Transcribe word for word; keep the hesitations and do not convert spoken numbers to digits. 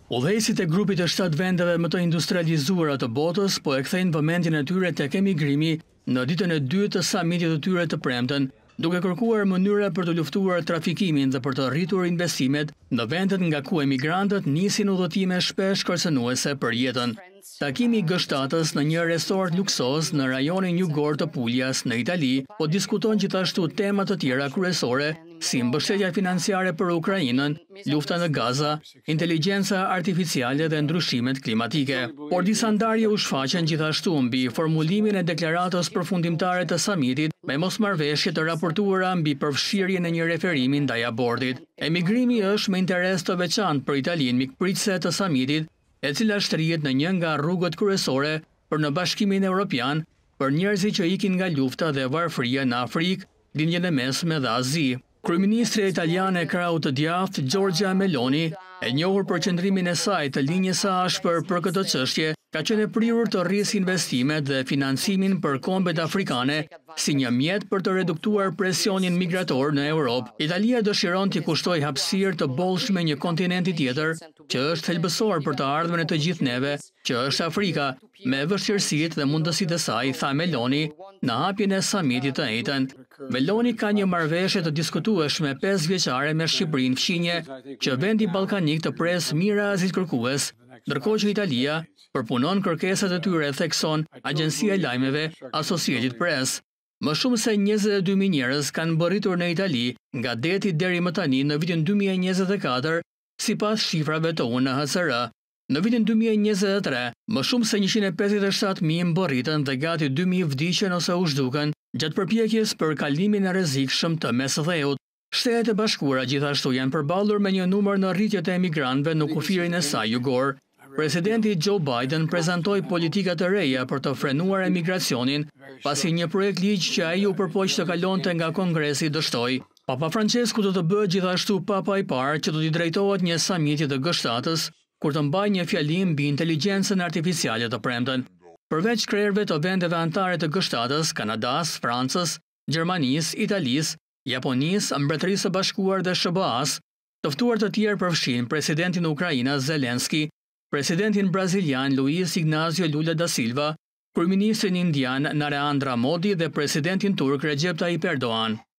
Udhëheqësit e grupit të shtatë vendeve më të industrializuara të botës po e kthejnë vëmendjen e tyre tek emigrimi në ditën e dytë të samitit të tyre të premten, duke kërkuar mënyra për të luftuar trafikimin dhe për të rritur investimet në vendet nga ku emigrantët nisin udhëtime shpesh kërcënuese për jetën. Takimi i G shtatës në një resort luksoz në rajonin jugor të Puljas në Itali po diskuton gjithashtu tema të tjera kryesore, si mbështetja financiare për Ukrainën, lufta në Gaza, inteligjenca artificiale dhe ndryshimet klimatike. Por disa ndarje u shfaqen gjithashtu mbi formulimin e deklaratës përfundimtare të samitit me mosmarrveshje të raportuara mbi përfshirjen e një referimi ndaj abortit. Emigrimi është me interes të veçantë për Italinë mikpritëse të samitit, e cila shtrihet në një nga rrugët kryesore për në Bashkimin Evropian për njerëzit që ikin nga lufta dhe varfëria në Afrikë, Lindjen e Mesme dhe Azi. Kryeministri italiane e krahut të djathtë Giorgia Meloni, e njohur për qëndrimin e saj të linjës së ashpër për këtë çështje, ka qenë e prirur të rrisë investimet dhe financimin për kombet afrikane si një mjet për të reduktuar presionin migrator në Europë. Italia dëshiron t'i kushtoj hapësirë të bollshme një kontinenti tjetër që është thelbësor për të ardhmen e të gjithë neve, që është Afrika, me vështirësitë dhe mundësitë e saj, tha Meloni në hapjen e samitit të njëjtën. Meloni ka një marrëveshje të diskutueshme pesë vjeçare me Shqipërinë fqinje që vendi ballkanik të pres mijëra azilkërkues, ndërkohë që Italia përpunon kërkesat e tyre, thekson agjencia e lajmeve Associated Press. Më shumë se njëzet e dy mijë njerëz kanë mbërritur në Itali nga deti deri më tani në vitin dy mijë e njëzet e katër, sipas shifrave të U N H C R. Në vitin dy mijë e njëzet e tre, më shumë se njëqind e pesëdhjetë e shtatë mijë mbërritën dhe gati dy mijë vdiqën ose u zhdukën gjatë përpjekjes për kalimin e rrezikshëm të Mesdheut. Shtetet e Bashkuara gjithashtu janë përballur me një numër në rritje të emigrantëve në kufirin e saj jugor. Presidenti Joe Biden prezantoi politika të reja për të frenuar emigracionin, pasi një projekt ligj që ai u përpoq të kalonte nga Kongresi dështoi. Papa Francesku do të bëhet gjithashtu papa i parë që do t'i drejtohet një samiti të G shtatës, kur të mbajë një fjalim mbi inteligjencën artificiale të premten. Përveç krerëve të vendeve anëtare të G shtatës, Kanadas, Francës, Gjermanisë, Italisë, Japonisë, Mbretërisë së Bashkuar dhe S B A-s, të ftuar të tjerë përfshin presidentin e Ukrainës Zelenski, presidentin brazilian Luiz Inácio Lula da Silva, kryeministrin indian Narendra Modi dhe presidentin turk Recep Tayyip Erdogan.